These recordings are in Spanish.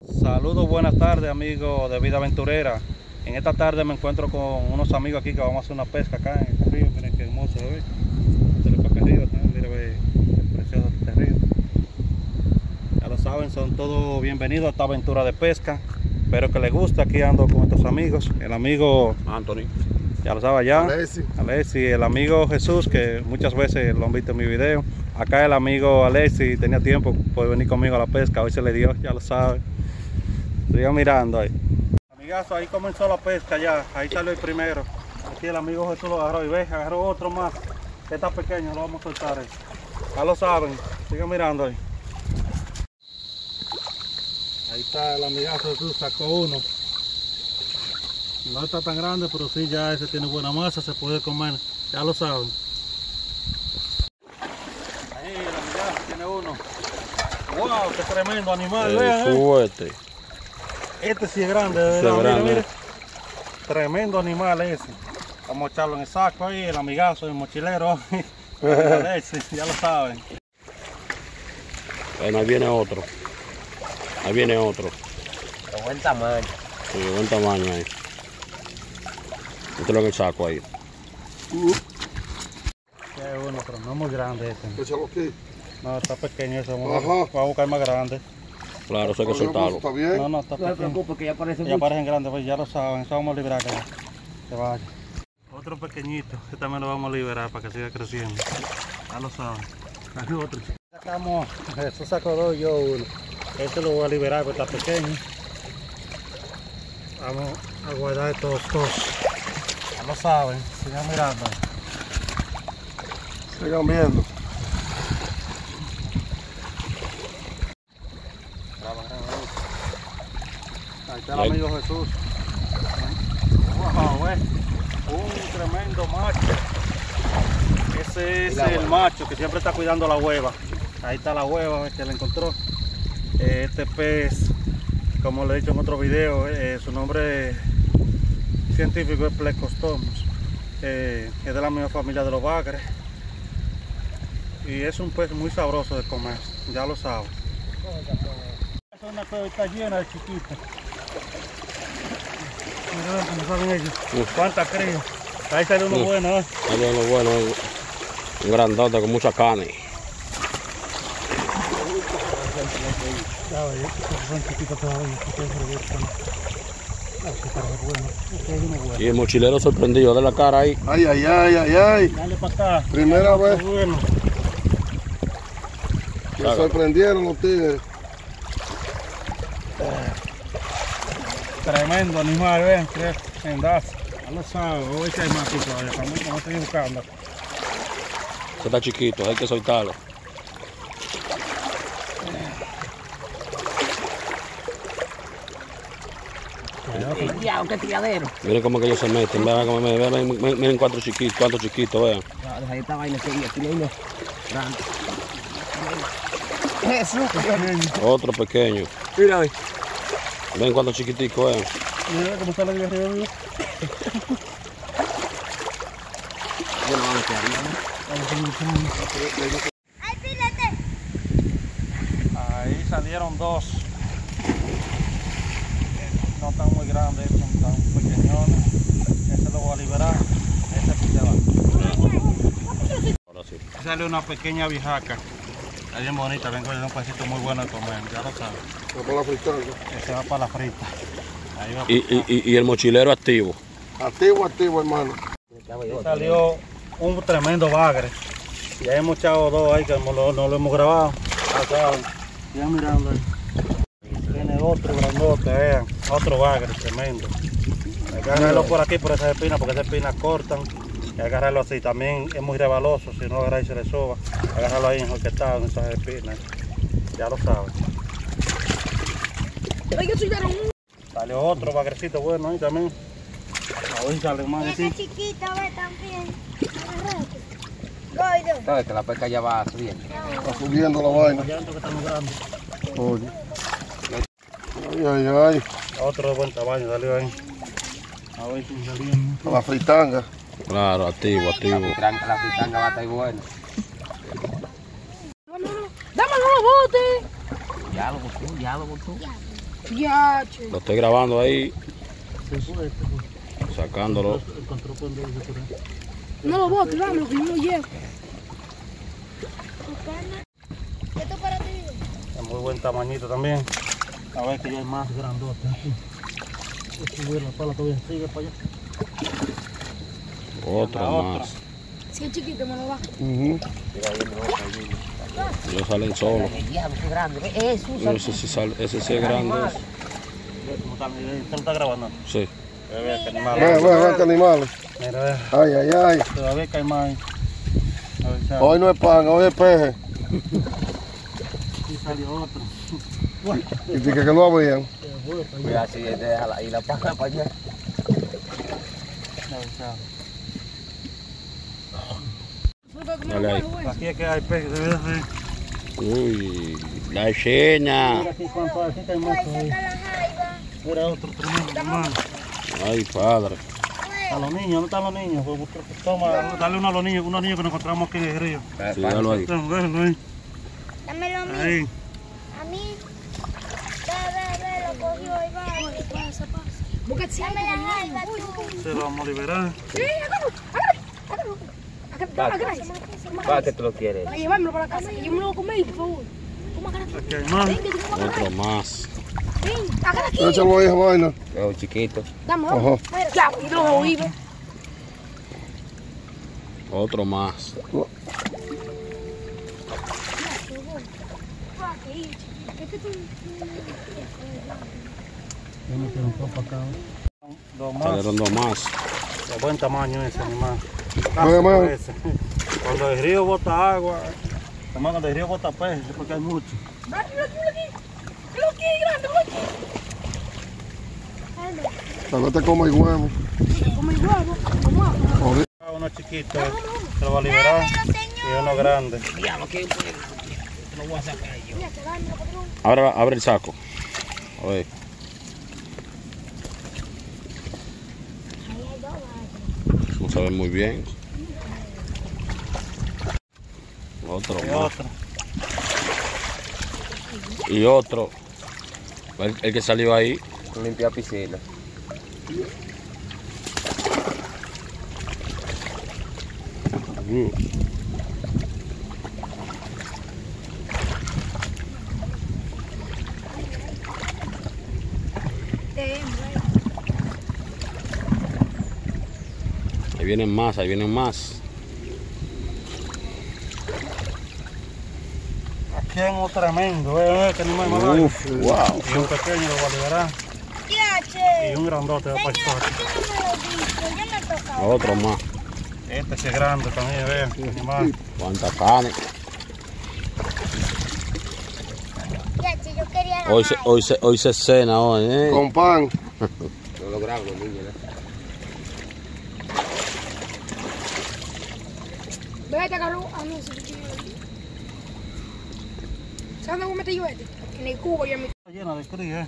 Saludos, buenas tardes amigos de Vida Aventurera. En esta tarde me encuentro con unos amigos aquí que vamos a hacer una pesca acá en este río. Miren qué hermoso, ¿ve? Este es el río también, miren, ve el precioso este río. Ya lo saben, son todos bienvenidos a esta aventura de pesca. Espero que les guste. Aquí ando con estos amigos. El amigo Anthony, ya lo sabe allá. Alexi. El amigo Jesús, que muchas veces lo han visto en mi video. Acá el amigo Alexi, tenía tiempo por venir conmigo a la pesca, hoy se le dio, ya lo sabe. Sigan mirando ahí. Amigazo, ahí comenzó la pesca ya, ahí salió el primero. Aquí el amigo Jesús lo agarró y ve, agarró otro más. Que está pequeño, lo vamos a soltar ahí. Ya lo saben, sigan mirando ahí. Ahí está el amigazo Jesús, sacó uno. No está tan grande, pero sí ya ese tiene buena masa, se puede comer, ya lo saben. Ahí el amigazo tiene uno. ¡Wow! ¡Qué tremendo animal! Vean, fuerte. Este sí es grande, de verdad. Mire, mire. Tremendo animal ese. Vamos a echarlo en el saco ahí, el amigazo, el mochilero. Ya lo saben. Bueno, ahí viene otro. Ahí viene otro. De buen tamaño. Sí, de buen tamaño ahí. Mételo en el saco ahí. Ya es uno, pero no es muy grande ese. Échalo aquí. No, está pequeño ese. Vamos a buscar más grande. Claro, eso hay que soltarlo. ¿Está bien? No, está No se pequeño. preocupe que ya aparece Ya parecen grandes, pues ya lo saben. Eso vamos a liberar que vaya. Otro pequeñito, que también lo vamos a liberar para que siga creciendo. Ya lo saben. Hay otro. Sacamos, eso sacó dos y yo uno. Este lo voy a liberar porque está pequeño. Vamos a guardar estos dos. Ya lo saben, sigan mirando. Sigan viendo. Ahí está el amigo Jesús. Wow, un tremendo macho. Ese es el macho que siempre está cuidando la hueva. Ahí está la hueva que le encontró. Este pez, como le he dicho en otro video, su nombre científico es Plecostomus. Es de la misma familia de los bagres. Y es un pez muy sabroso de comer, ya lo saben. Esta es una cueva, está llena de chiquitas. Mira cómo salen ellos. Cuántas crías. Ahí sale uno bueno, ¿eh? Ahí viene uno bueno, un grandote con mucha carne. Ya ve, son chiquitos todavía. Y el mochilero sorprendido de la cara ahí. Ay. Dale para acá. Primera vez. Bueno. Me sorprendieron los tigres. Tremendo animal, ven, tremendazo. Ya lo sabes, voy a echar más aquí todavía, estamos estoy buscando. Ese está chiquito, hay que soltarlo. ¡Qué tiradero! Miren cómo que ellos se meten, miren cuántos chiquitos, vean. Ahí está vaina seguida, aquí no hay uno grande. Jesús, Otro pequeño. mira ahí. Ven cuántos chiquiticos, vean. Mira cómo está la vida arriba, mira. Bueno, vamos a quedar, Ahí salieron dos. No están muy grandes, son tan pequeñones. Ese lo voy a liberar. Ese se va. Ahora sí. Sale una pequeña viejaca. Está bien bonita, vengo de un pedacito muy bueno de comer, ya lo sabes. Va para la fritada. Ese va para la frita. Ahí va. Y el mochilero activo. Activo, hermano. Ahí salió un tremendo bagre. Ya hemos echado dos ahí que no lo hemos grabado. Ya mirando ahí. Tiene otro grandote, vean. Otro bagre tremendo. Hay que agarrarlo por aquí, por esas espinas, porque esas espinas cortan. Hay que agarrarlo así. También es muy resbaloso, si no agarra y se le soba. Agarrarlo ahí en el que está, en esas espinas. Ya lo saben. Salió otro bagrecito bueno ahí también. A ver, sale más de Ese aquí. chiquito ve también. Gordo. Sabes que la pesca ya va subiendo. Está subiendo la vaina. Ya que está muy grande. Oye. Ay. Otro de buen tamaño salió ahí. A ver si salió. A la fritanga. Claro, activo. La fritanga va a estar buena. ¡Dámelo los botes! Ya lo botó. Ya, che. Lo estoy grabando ahí, Se fue, sacándolo. encontró cuando dice por ahí. No lo botes, dámelo, que yo lo llevo. ¿Esto para ti? Es muy buen tamañito también. A ver que ya hay más grandote aquí. Voy a subir la pala todavía. Sigue para allá. Otro La otra. más. Si es chiquito, me lo baja. Ellos salen solos. Diablo, qué grande. Eso, Ese sí, ese sí es grande. Ve cómo está, ¿usted lo está grabando? Sí. Ve que animal. Ve, animales. Mira, ve. Ay, ay, ay. Todavía que hay más ahí. A ver, chao. Hoy no es pan, hoy es peje. Aquí salió otro. Y dije que no habían. Cuidado, si déjala ahí la paja para allá. A ver, chao. Dale ahí. Aquí es que hay peces, de verdad. Uy, la escena. Mira aquí cuánto hay, aquí hay más ahí. Mira otro tremendo, hermano. Ay, padre. A los niños, ¿dónde están los niños? Pues, toma, dale uno a los niños que nos encontramos aquí en el río. Sí, dalo ahí. Véanlo ahí. Dámelo a mí. Ahí. A mí. Ve, lo cogió ahí va. Pasa. Busca si Dame la jaiba tú. Se lo vamos a liberar. ¿Para qué tú lo quieres? A llevármelo para la casa, que yo me lo voy a comer, por favor. Toma, agarra. Aquí hay más. Ven, que te como Otro más. Ven, agarra aquí. Échalo ahí esa vaina. Es un chiquito. Dame, Ajá. dame. Ya, y te lo oí, ve. Otro más. Yo no quiero un poco acá. Dos más. Salieron dos más. De buen tamaño ese animal. Vamos. Ese. Cuando el río bota agua, además cuando el río bota peces, es porque hay mucho. Tal vez te come el huevo. Come el huevo, toma. Uno chiquito, se lo va a liberar. Y uno grande. Abre el saco. A ver. No se ve muy bien. Otro Y más. otro. Y otro. El que salió ahí. Limpia piscina. Ahí vienen más, ahí vienen más. Aquí hay un tremendo, que animal más grande. Uf, wow. Y un pequeño lo va a liberar. Ya, che. Y un grandote va para el Señor, parque. tú no me lo dices. Yo me he tocado. Otro más. Este sí es grande también, vean, animal. Cuánta carne. Ya, che, yo quería la Hoy se cena hoy, ¿eh? Con pan. No lo grabo, los niños, Vete, Carlos. Ah, no, ese cuchillo. ¿Sabes dónde metí yo este? En el cubo y en mi... Está llena de cría,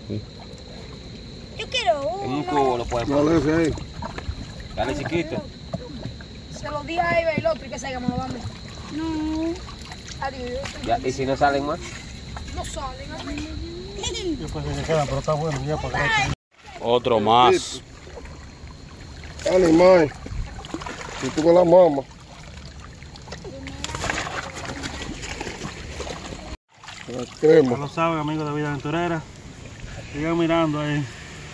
Yo quiero En un uno. cubo lo puedes poner. Dale ese ahí. Dale chiquito. Se lo di a Eva y el otro y que salga, me lo vamos. No. Adiós. Ya, ¿y si no salen más? No salen, así. Yo pensé que quedan, pero está bueno ya para acá. Otro más. Animal. Y tú con la mamá. La Ya crema. lo saben, amigos de Vida Aventurera. Sigan mirando ahí.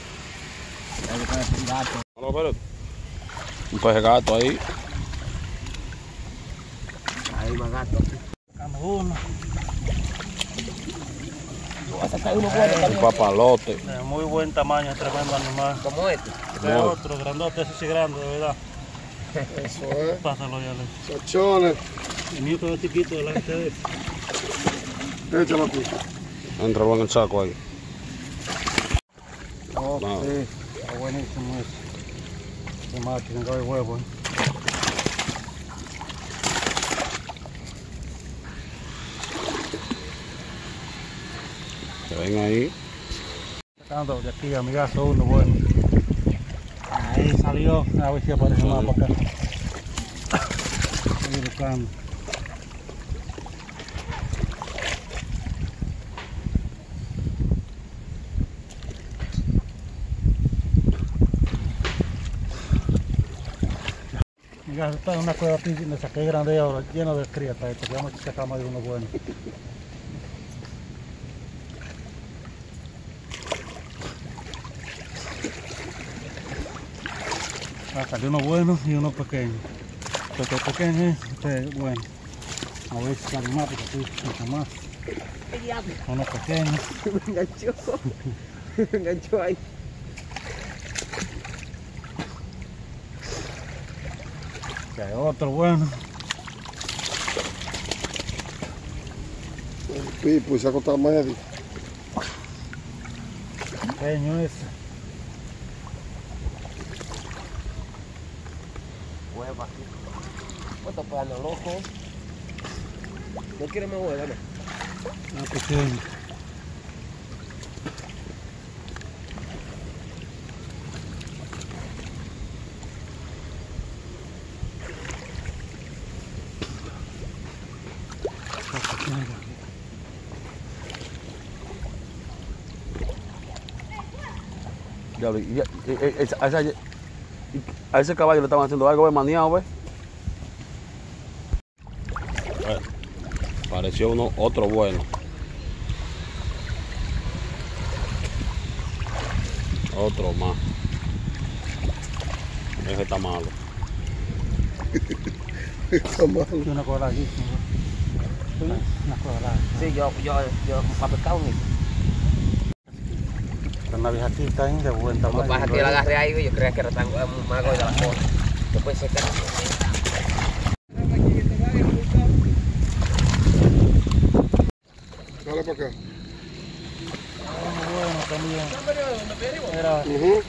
No, espérate. Un pez gato ahí. Ahí más gato. Sacando uno. Un papalote. De muy buen tamaño, tremendo animal. ¿Cómo este? Este es otro, grandote, ese sí es grande, de verdad. Eso es. Pásalo ya, Alex. Sachones. El mío quedó chiquito de la gente de Échalo aquí. Entralo en el saco ahí. Oh, No. sí, está buenísimo ese. Qué más, tienen que haber huevos, Se ven ahí. Sacando de aquí, amigazo, uno bueno. Ahí salió, a ver si aparece más para acá. Estoy buscando. Mira, está en una cueva aquí, me saqué grande ahora, lleno de cría, está esto, que vamos a sacar más de uno bueno. Salió uno bueno y uno pequeño. Este pequeño, este es bueno. A ver si sale más, porque aquí mucho más. Uno pequeño. Me enganchó ahí. Que hay otro bueno. El pipo y saco está medio. Pequeño ese. Hueva. ¿Cómo está pegando loco? ¿No quiere más hueva, no? Ah, pequeño. Diablo, a ese caballo le estaban haciendo algo, ¿ves? Maniado, ¿ves? Pareció otro bueno. Otro más. Ese está malo. Está malo. Y una cola aquí. Una cola. Sí, yo para pescar un hijo. Una viejatita ahí de buen Lo que tamaño. pasa es que yo la agarré ahí y yo creía que era tan más gorda la cola. Yo pensé que era. Dale para acá. Bueno, también. Era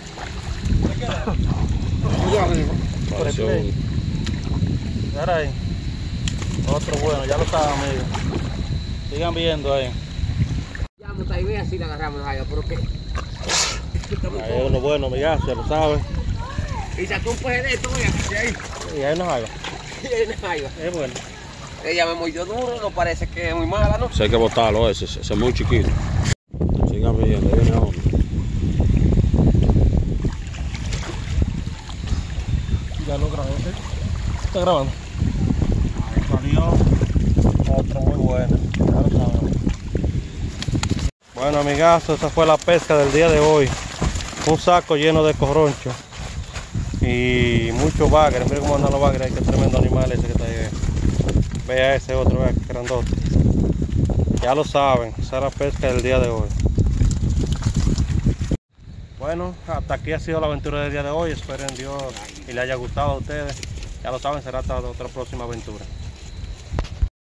Allá arriba. Pareció un... Ahora ahí. Otro bueno, ya lo estaba medio. Sigan viendo ahí. Ya, monta y ve así la agarramos allá, pero que. Ahí hay uno bueno, mi gato, ya lo sabes. Y sacó un peje de esto, mira, de ahí. Y ahí nos haga. Y ahí no hay. Es bueno. Ella me mordió duro, no parece que es muy mala, ¿no? Ese hay que botarlo, ese es muy chiquito. Sigan viendo, ahí viene otro. Ya lo grabé. ¿Está grabando? Ahí salió otro muy bueno. Ya lo saben. Bueno, amigazos, esa fue la pesca del día de hoy. Un saco lleno de corroncho y muchos bagres. Miren cómo andan los bagres, qué tremendo animal ese que está ahí. Vea ese otro, vea que grandote. Ya lo saben, esa es la pesca del día de hoy. Bueno, hasta aquí ha sido la aventura del día de hoy. Espero en Dios y les haya gustado a ustedes. Ya lo saben, será hasta otra próxima aventura.